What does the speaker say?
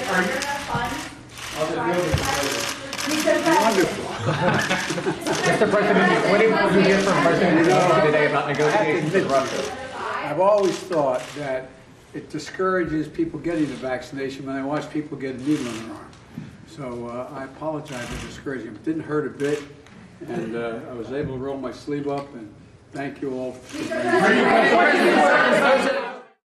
Mr. President, what did you hear from President Zelensky today about negotiations with Russia? I've always thought that it discourages people getting the vaccination when they watch people get a needle in their arm. So I apologize for discouraging. It didn't hurt a bit, and I was able to roll my sleeve up, and thank you all.